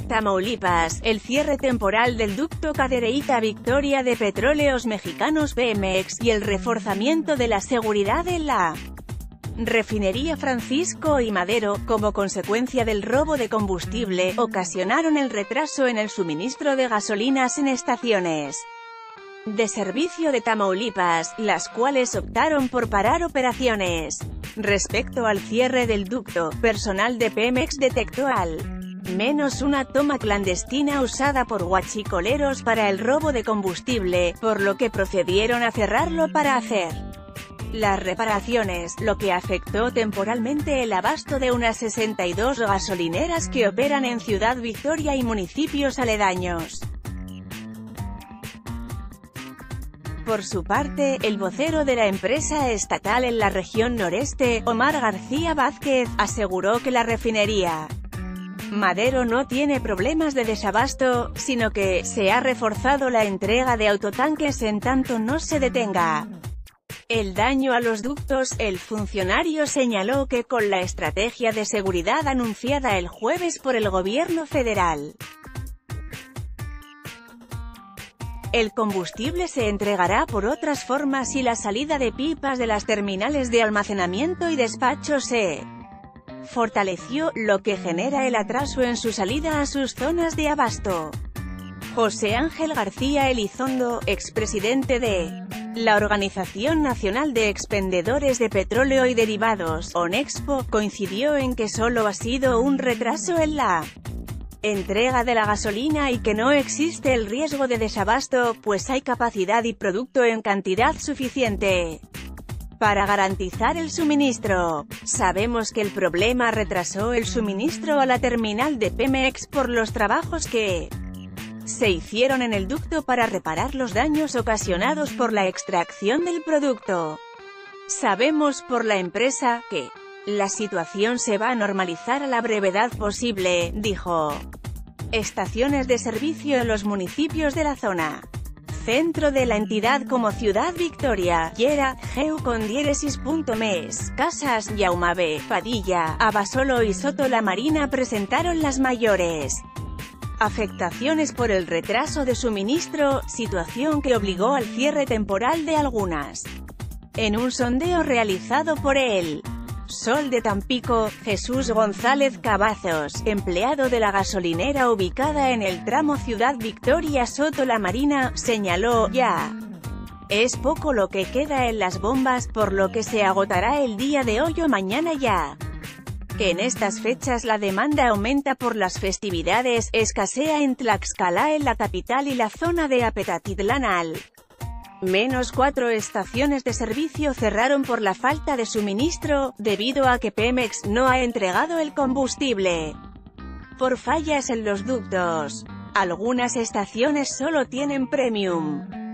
Tamaulipas, el cierre temporal del ducto Cadereyta-Victoria de Petróleos Mexicanos Pemex, y el reforzamiento de la seguridad en la refinería Francisco y Madero, como consecuencia del robo de combustible, ocasionaron el retraso en el suministro de gasolinas en estaciones de servicio de Tamaulipas, las cuales optaron por parar operaciones. Respecto al cierre del ducto, personal de Pemex detectó al menos una toma clandestina usada por huachicoleros para el robo de combustible, por lo que procedieron a cerrarlo para hacer las reparaciones, lo que afectó temporalmente el abasto de unas 62 gasolineras que operan en Ciudad Victoria y municipios aledaños. Por su parte, el vocero de la empresa estatal en la región noreste, Omar García Vázquez, aseguró que la refinería Madero no tiene problemas de desabasto, sino que se ha reforzado la entrega de autotanques en tanto no se detenga el daño a los ductos. El funcionario señaló que con la estrategia de seguridad anunciada el jueves por el gobierno federal, el combustible se entregará por otras formas y la salida de pipas de las terminales de almacenamiento y despacho se fortaleció, lo que genera el atraso en su salida a sus zonas de abasto. José Ángel García Elizondo, expresidente de la Organización Nacional de Expendedores de Petróleo y Derivados, ONEXPO, coincidió en que solo ha sido un retraso en la entrega de la gasolina y que no existe el riesgo de desabasto, pues hay capacidad y producto en cantidad suficiente para garantizar el suministro. Sabemos que el problema retrasó el suministro a la terminal de Pemex por los trabajos que se hicieron en el ducto para reparar los daños ocasionados por la extracción del producto. Sabemos por la empresa que la situación se va a normalizar a la brevedad posible, dijo. Estaciones de servicio en los municipios de la zona centro de la entidad como Ciudad Victoria, Llera, Geu con diéresis.mes, Casas, Yaumabé, Padilla, Abasolo y Soto la Marina presentaron las mayores afectaciones por el retraso de suministro, situación que obligó al cierre temporal de algunas. En un sondeo realizado por el Sol de Tampico, Jesús González Cavazos, empleado de la gasolinera ubicada en el tramo Ciudad Victoria Soto la Marina, señaló: "Ya es poco lo que queda en las bombas, por lo que se agotará el día de hoy o mañana ya que en estas fechas la demanda aumenta por las festividades, escasea en Tlaxcala, en la capital y la zona de Apetatitlán. Al menos 4 estaciones de servicio cerraron por la falta de suministro, debido a que Pemex no ha entregado el combustible por fallas en los ductos. Algunas estaciones solo tienen premium